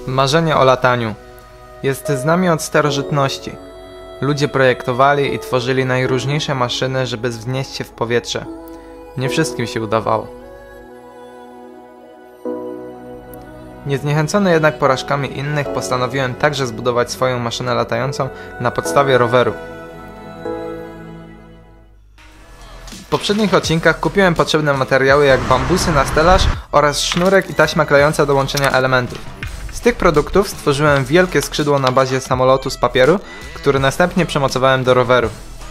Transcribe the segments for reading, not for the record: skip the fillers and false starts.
Marzenie o lataniu jest z nami od starożytności. Ludzie projektowali i tworzyli najróżniejsze maszyny, żeby wznieść się w powietrze. Nie wszystkim się udawało. Niezniechęcony jednak porażkami innych, postanowiłem także zbudować swoją maszynę latającą na podstawie roweru. W poprzednich odcinkach kupiłem potrzebne materiały jak bambusy na stelaż oraz sznurek i taśma klejąca do łączenia elementów. Z tych produktów stworzyłem wielkie skrzydło na bazie samolotu z papieru, który następnie przymocowałem do roweru.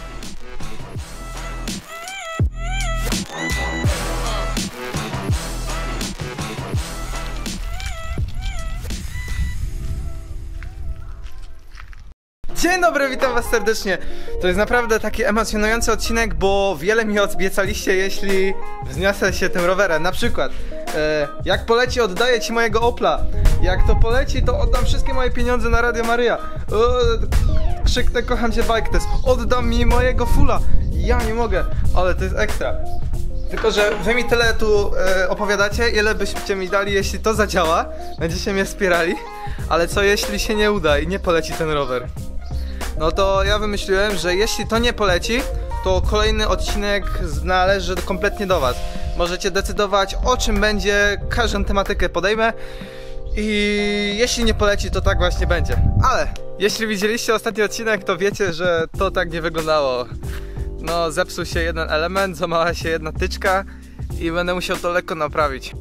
Dzień dobry, witam was serdecznie. To jest naprawdę taki emocjonujący odcinek, bo wiele mi obiecaliście, jeśli wzniosę się tym rowerem. Na przykład, jak poleci, oddaję ci mojego Opla. Jak to poleci, to oddam wszystkie moje pieniądze na Radio Maryja. Krzyknę, kocham cię, Bike Test. Oddam mi mojego fulla. Ja nie mogę, ale to jest ekstra. Tylko że wy mi tyle tu opowiadacie, ile byście mi dali, jeśli to zadziała. Będziecie mnie wspierali. Ale co jeśli się nie uda i nie poleci ten rower? No to ja wymyśliłem, że jeśli to nie poleci, to kolejny odcinek należy kompletnie do was. Możecie decydować, o czym będzie, każdą tematykę podejmę. I jeśli nie poleci, to tak właśnie będzie. Ale jeśli widzieliście ostatni odcinek, to wiecie, że to tak nie wyglądało. No, zepsuł się jeden element, złamała się jedna tyczka i będę musiał to lekko naprawić.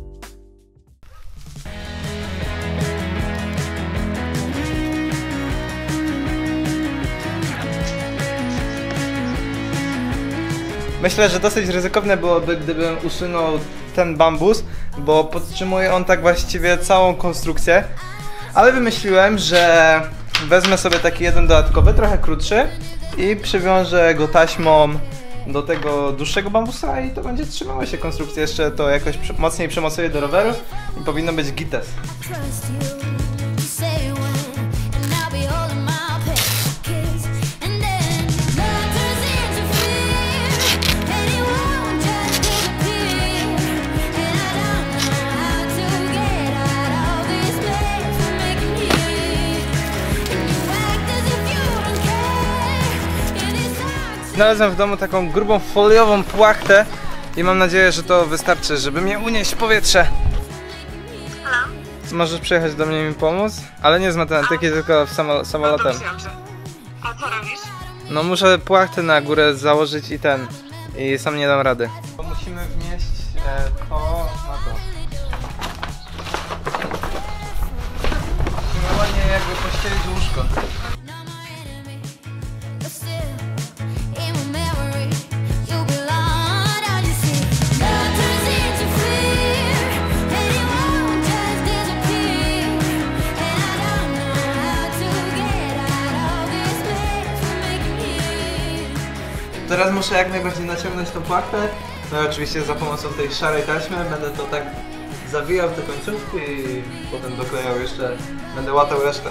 Myślę, że dosyć ryzykowne byłoby, gdybym usunął ten bambus, bo podtrzymuje on tak właściwie całą konstrukcję. Ale wymyśliłem, że wezmę sobie taki jeden dodatkowy, trochę krótszy i przywiążę go taśmą do tego dłuższego bambusa i to będzie trzymało się konstrukcja. Jeszcze to jakoś mocniej przymocuję do roweru i powinno być gites. Znalazłem w domu taką grubą foliową płachtę i mam nadzieję, że to wystarczy, żeby mnie unieść w powietrze. Halo? Możesz przyjechać do mnie i mi pomóc? Ale nie z matematyki, tylko samolotem. A co robisz? No muszę płachtę na górę założyć i sam nie dam rady. Musimy wnieść to na to. Musimy ładnie jakby pościelić łóżko. Teraz muszę jak najbardziej naciągnąć tą płachtę. No i oczywiście za pomocą tej szarej taśmy będę to tak zawijał te końcówki i potem doklejał jeszcze, będę łatał resztę.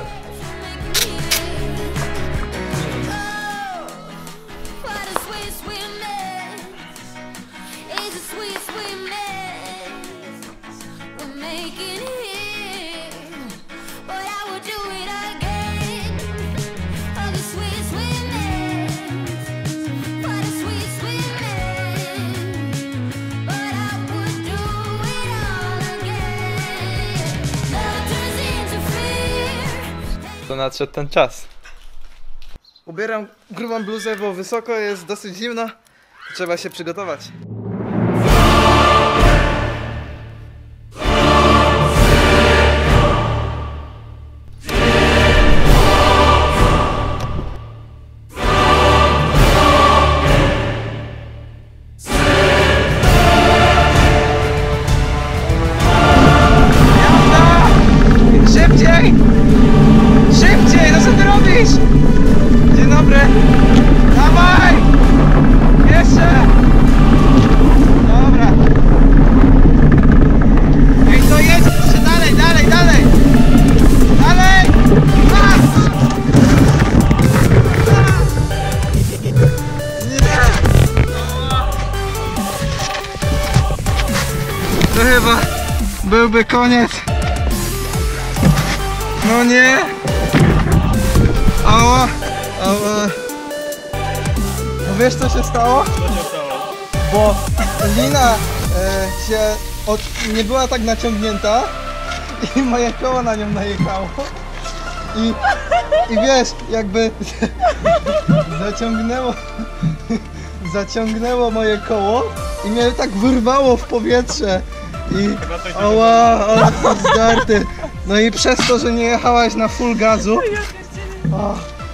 To nadszedł ten czas. Ubieram grubą bluzę, bo wysoko jest dosyć zimno. Trzeba się przygotować. Szybciej! Szybciej! No co ty robisz? Dzień dobry! Dawaj! Jeszcze! Dobra! Niech to jedzie! Jeszcze dalej, dalej, dalej! Dalej! Nie! To chyba byłby koniec No nie! Ała! Ała! No wiesz co się stało? Co się stało? Bo lina nie była tak naciągnięta i moje koło na nią najechało. I wiesz, jakby zaciągnęło moje koło i mnie tak wyrwało w powietrze. I ała, ale zdarty. No i przez to, że nie jechałaś na full gazu. O,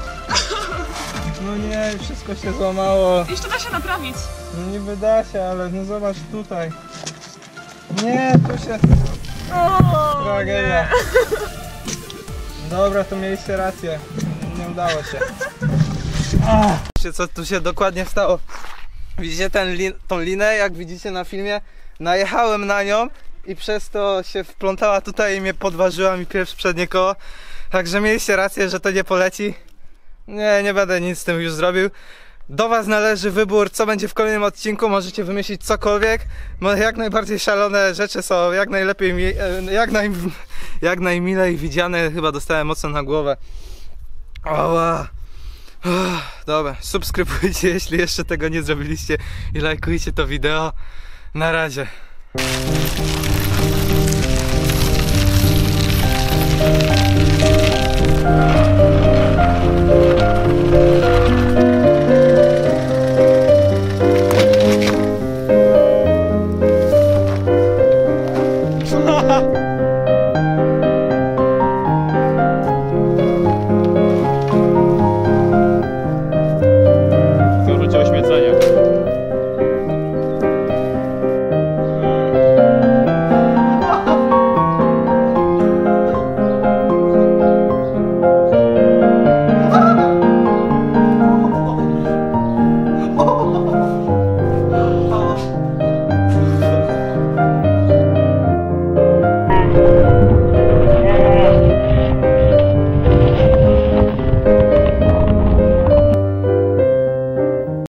no nie, wszystko się złamało. Jeszcze da się naprawić. No niby da się, ale no zobacz tutaj. Nie, tu się... Tragedia. Dobra, to mieliście rację. Nie udało się. Wiecie co tu się dokładnie stało? Widzicie tą linę, jak widzicie na filmie? Najechałem na nią i przez to się wplątała tutaj i mnie podważyła mi pierwsze przednie koło. Także mieliście rację, że to nie poleci. Nie będę nic z tym już zrobił. Do was należy wybór, co będzie w kolejnym odcinku. Możecie wymyślić cokolwiek. Jak najbardziej szalone rzeczy są jak najlepiej, jak najmilej widziane. Chyba dostałem mocno na głowę. Oła. Dobra, subskrybujcie, jeśli jeszcze tego nie zrobiliście, i lajkujcie to wideo. Na razie.